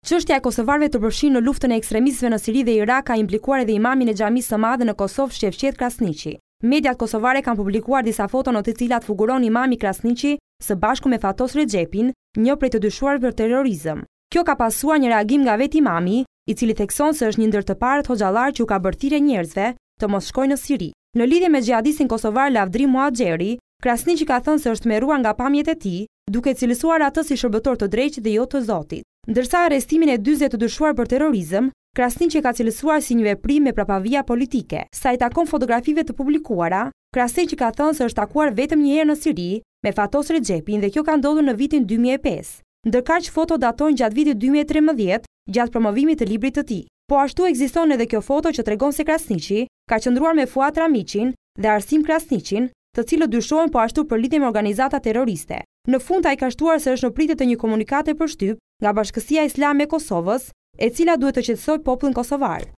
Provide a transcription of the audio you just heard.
Çështja e kosovarëve të përfshirë në luftën e ekstremistëve në Siri dhe Irak ka implikuar edhe imamin e xhamisë së madhe në Kosovë, Shefqet Krasniqi. Mediat kosovare kanë publikuar disa foto në të cilat figuron Imami Krasniqi së bashku me fatos Recepin, një prej të dyshuar për terrorizëm. Kjo ka pasur një reagim nga vetë Imami, i cili thekson se është një ndër të parët hoxhallar që u ka bërë thirrje njerëzve të mos shkojnë në Siri. Në lidhje me xhihadistin kosovar Lavdrim Muhaxheri, Krasniqi ka thënë se është tmerruar nga pamjet e tij, duke cilësuar atë si shërbëtor të dreqit dhe jo të Zotit. Ndërsa arrestimin e 40 të dyshuar për terrorizëm, Krasniqi ka cilësuar si një veprim me prapavijë politike. Sa i takon fotografive të publikuara, Krasniqi ka thënë se është takuar vetëm një herë në Siri me fatos Recepin dhe kjo ka ndodhur në vitin 2005. Ndërkaq foto datojnë gjatë vitit 2013, gjatë promovimit të librit të tij. Po ashtu ekziston edhe kjo foto që tregon se Krasniqi ka qëndruar me Fuat Ramiqin dhe Arsim Krasniqin, të cilët dyshohen po ashtu për lidhje me organizata terroriste. Në fund ai ka shtuar se është në pritje të një komunikate për shtyp nga Bashkësia Islame e Kosovës, e cila duhet të qetësojë popullin kosovar.